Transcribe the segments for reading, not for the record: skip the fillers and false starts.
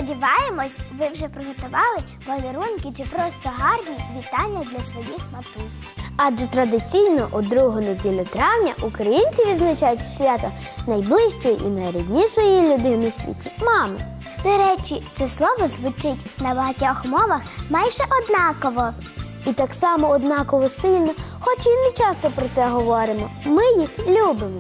Сподіваємось, ви вже приготували подарунки чи просто гарні вітання для своїх матусь. Адже традиційно у другу неділю травня українці відзначають свято найближчої і найріднішої людини у світі – мами. До речі, це слово звучить на багатьох мовах майже однаково. І так само однаково сильно, хоч і не часто про це говоримо. Ми їх любимо.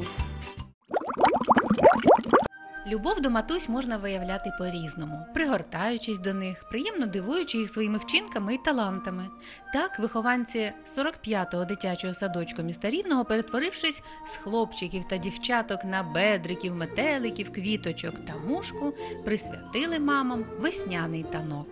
Любов до матусь можна виявляти по-різному, пригортаючись до них, приємно дивуючи їх своїми вчинками і талантами. Так, вихованці 45-го дитячого садочку міста Рівного, перетворившись з хлопчиків та дівчаток на бедриків, метеликів, квіточок та мушку, присвятили мамам весняний танок.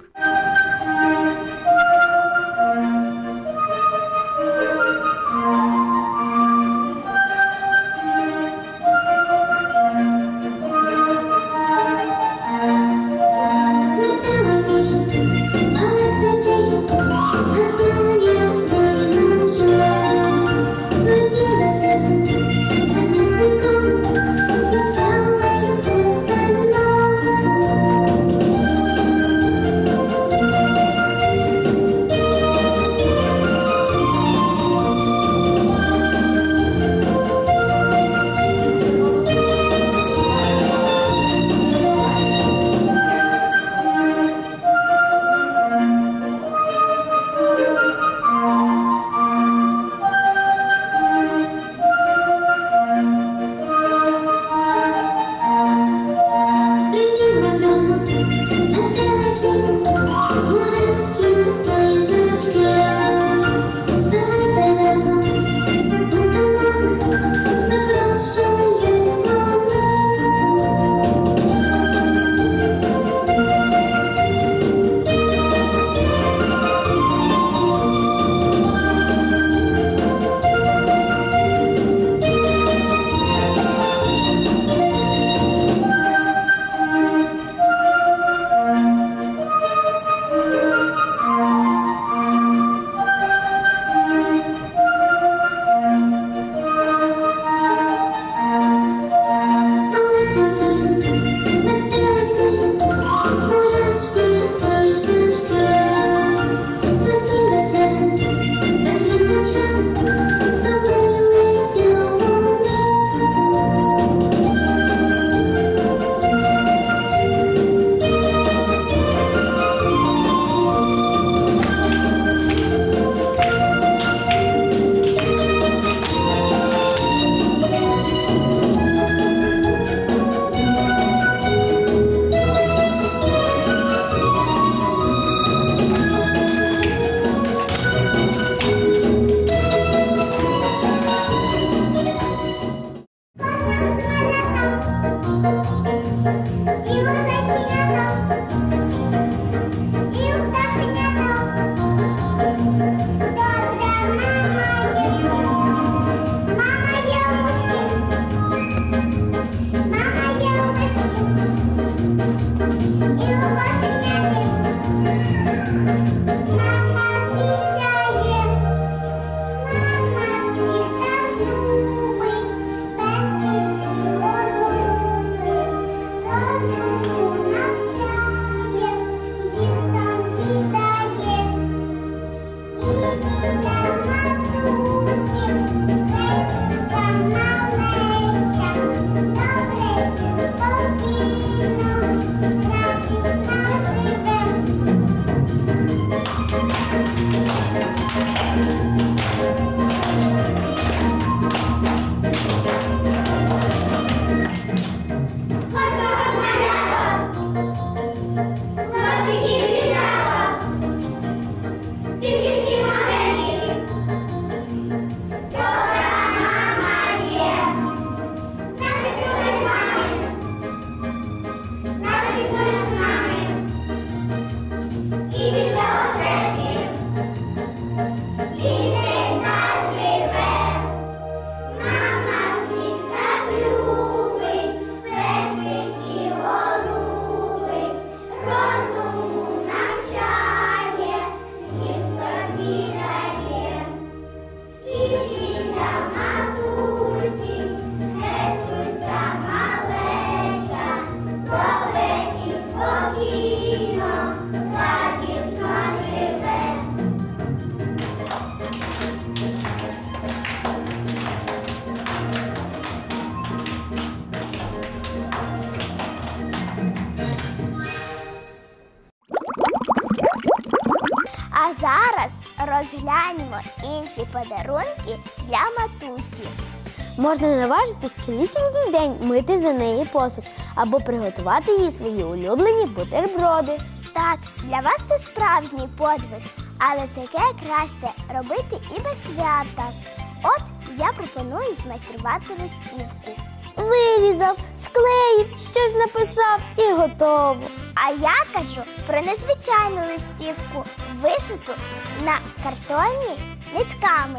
А зараз розглянемо інші подарунки для матусі. Можна наважитись цілісінький день мити за неї посуд або приготувати їй свої улюблені бутерброди. Так, для вас це справжній подвиг, але таке краще робити і без свята. От я пропоную змайструвати листівку. Вирізав, склеїв, щось написав і готово. А я кажу про незвичайну листівку, вишиту на картоні нитками.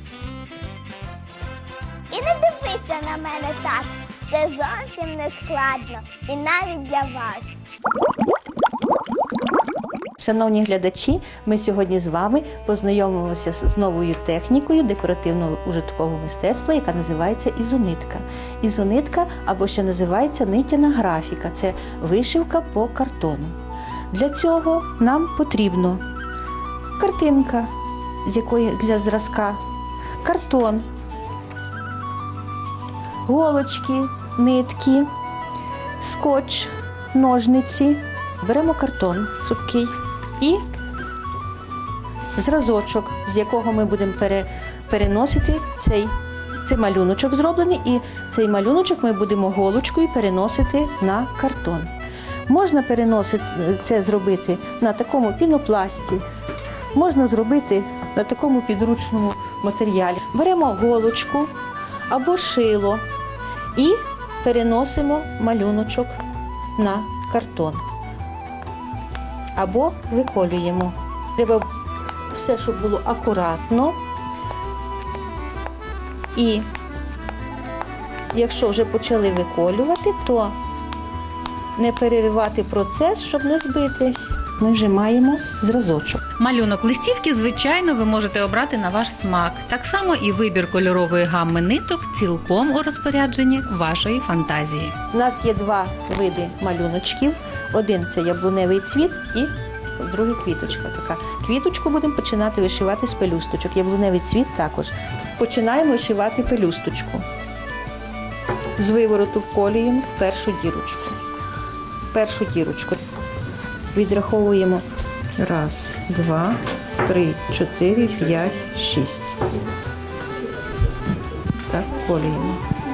І не дивися на мене так, це зовсім не складно, і навіть для вас. Шановні глядачі, ми сьогодні з вами познайомимося з новою технікою декоративного ужиткового мистецтва, яка називається ізонитка. Ізонитка, або ще називається нитяна графіка – це вишивка по картону. Для цього нам потрібно картинка, з якої для зразка, картон, голочки, нитки, скотч, ножниці. Беремо картон цупкий і зразочок, з якого ми будемо переносити цей малюночок зроблений, і цей малюночок ми будемо голочкою переносити на картон. Можна це зробити на такому пінопласті, можна зробити на такому підручному матеріалі. Беремо голочку або шило і переносимо малюночок на картон. Або виколюємо. Треба все, щоб було акуратно. І якщо вже почали виколювати, то не переривати процес, щоб не збитись. Ми вже маємо зразочок. Малюнок листівки, звичайно, ви можете обрати на ваш смак. Так само і вибір кольорової гамми ниток цілком у розпорядженні вашої фантазії. У нас є два види малюночків. Один – це яблуневий цвіт і другий – квіточка така. Квіточку будемо починати вишивати з пелюсточок. Яблуневий цвіт також. Починаємо вишивати пелюсточку. З вивороту вколюємо першу дірочку. Відраховуємо 1, 2, 3, 4, 5, 6. Так, вколюємо.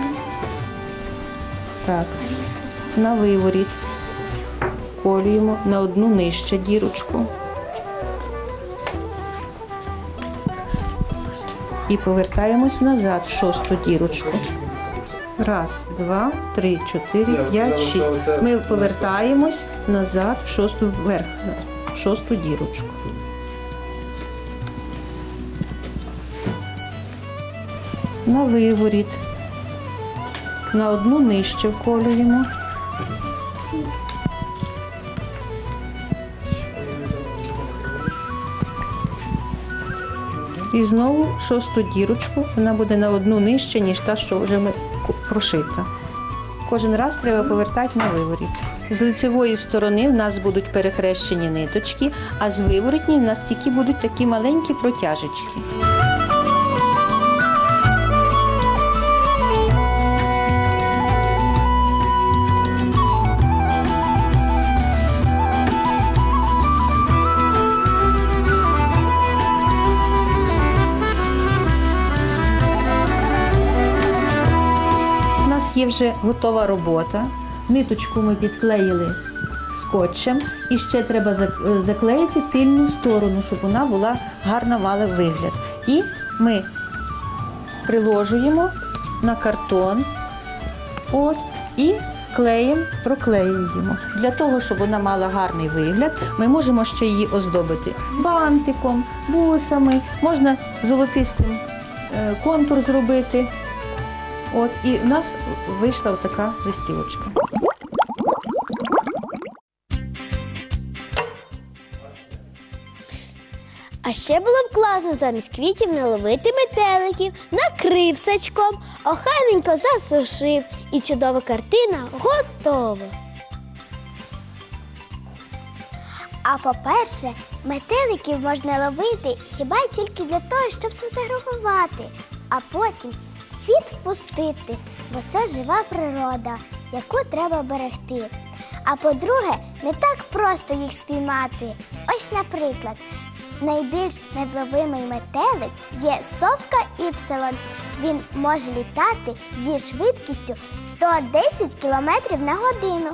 Так, на виворіт. Вколюємо на одну нижче дірочку. І повертаємось назад в 6-ту дірочку. 1, 2, 3, 4, 5, 6. Ми повертаємось назад в 6-ту вверх, в 6-ту дірочку. На виворіт. На одну нижче вколюємо. І знову 6-ту дірочку, вона буде на одну нижче, ніж та, що вже ми прошита. Кожен раз треба повертати на виворіт. З лицевої сторони в нас будуть перехрещені ниточки, а з виворотній в нас тільки будуть такі маленькі протяжечки. Є вже готова робота. Ниточку ми підклеїли скотчем і ще треба заклеїти тильну сторону, щоб вона була гарно мала вигляд. І ми приложуємо на картон і клеєм проклеюємо. Для того, щоб вона мала гарний вигляд, ми можемо ще її оздобити бантиком, бусами, можна золотистим контур зробити. І в нас вийшла така листівочка. А ще було б класно замість квітів наловити метеликів, накрив сачком, охайненько засушив і чудова картина готова. А по-перше, метеликів можна ловити хіба й тільки для того, щоб сфотографувати, а потім відпустити, бо це жива природа, яку треба берегти. А по-друге, не так просто їх спіймати. Ось, наприклад, найбільш невловимий метелик є совка іпсилон. Він може літати зі швидкістю 110 км на годину.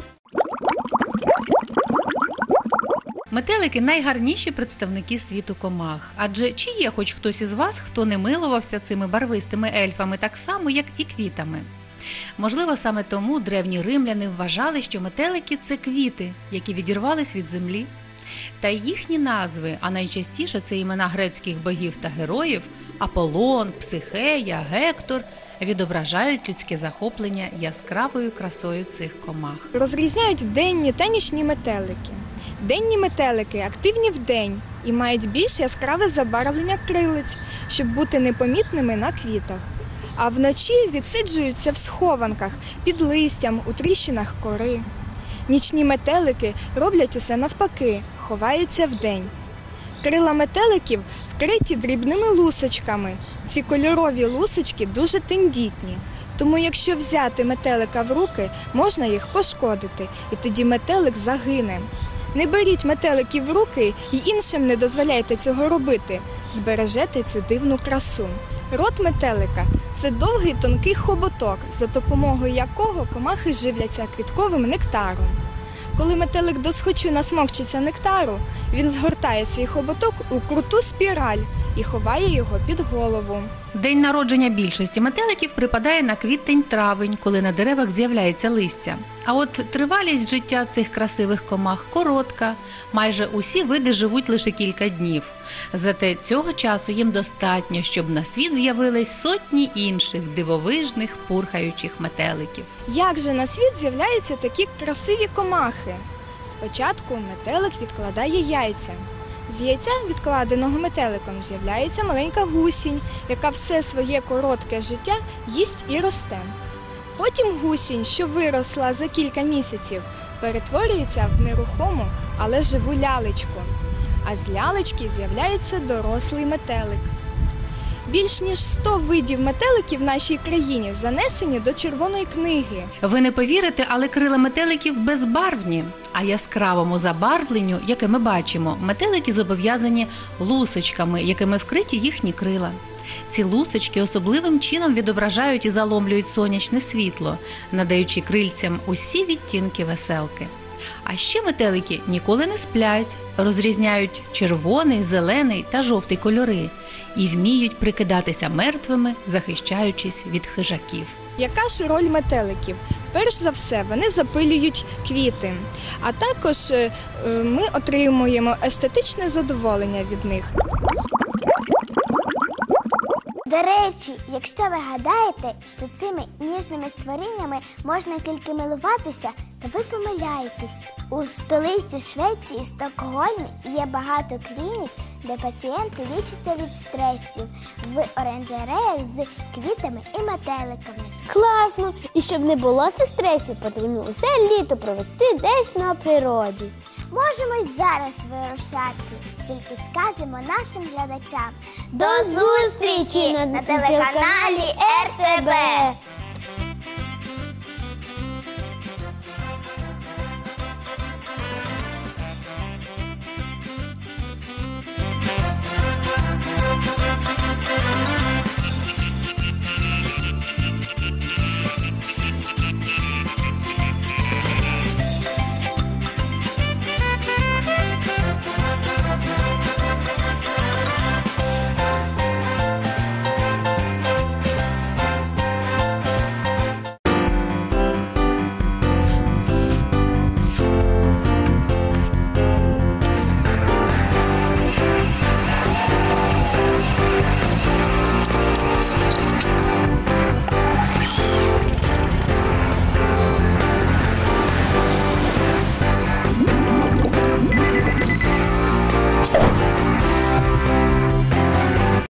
Метелики – найгарніші представники світу комах. Адже чи є хоч хтось із вас, хто не милувався цими барвистими ельфами так само, як і квітами? Можливо, саме тому древні римляни вважали, що метелики – це квіти, які відірвались від землі. Та їхні назви, а найчастіше це імена грецьких богів та героїв – Аполлон, Психея, Гектор – відображають людське захоплення яскравою красою цих комах. Розрізняють денні та нічні метелики. Денні метелики активні вдень і мають більш яскраве забарвлення крилиць, щоб бути непомітними на квітах. А вночі відсиджуються в схованках, під листям, у тріщинах кори. Нічні метелики роблять усе навпаки, ховаються вдень. Крила метеликів вкриті дрібними лусочками. Ці кольорові лусочки дуже тендітні. Тому якщо взяти метелика в руки, можна їх пошкодити, і тоді метелик загине. Не беріть метеликів в руки і іншим не дозволяйте цього робити. Збережете цю дивну красу. Рот метелика – це довгий тонкий хоботок, за допомогою якого комахи живляться квітковим нектаром. Коли метелик досхочу насмокчиться нектару, він згортає свій хоботок у круту спіраль і ховає його під голову. День народження більшості метеликів припадає на квітень-травень, коли на деревах з'являється листя. А от тривалість життя цих красивих комах коротка. Майже усі види живуть лише кілька днів. Зате цього часу їм достатньо, щоб на світ з'явились сотні інших дивовижних пурхаючих метеликів. Як же на світ з'являються такі красиві комахи? Спочатку метелик відкладає яйця. З яйця, відкладеного метеликом, з'являється маленька гусінь, яка все своє коротке життя їсть і росте. Потім гусінь, що виросла за кілька місяців, перетворюється в нерухому, але живу лялечку. А з лялечки з'являється дорослий метелик. Більш ніж 100 видів метеликів в нашій країні занесені до Червоної книги. Ви не повірите, але крила метеликів безбарвні. А яскравому забарвленню, яке ми бачимо, метелики зобов'язані лусочками, якими вкриті їхні крила. Ці лусочки особливим чином відображають і заломлюють сонячне світло, надаючи крильцям усі відтінки веселки. А ще метелики ніколи не сплять, розрізняють червоний, зелений та жовтий кольори і вміють прикидатися мертвими, захищаючись від хижаків. Яка ж роль метеликів? Перш за все, вони запилюють квіти, а також ми отримуємо естетичне задоволення від них. До речі, якщо ви гадаєте, що цими ніжними створіннями можна тільки милуватися, то ви помиляєтесь. У столиці Швеції, Стокгольмі, є багато клінік, де пацієнти лічаться від стресів в оранжереях з квітами і метеликами. Класно! І щоб не було цих стресів, потрібно усе літо провести десь на природі. Можемо й зараз вирушати, тільки скажемо нашим глядачам. До зустрічі на телеканалі РТБ!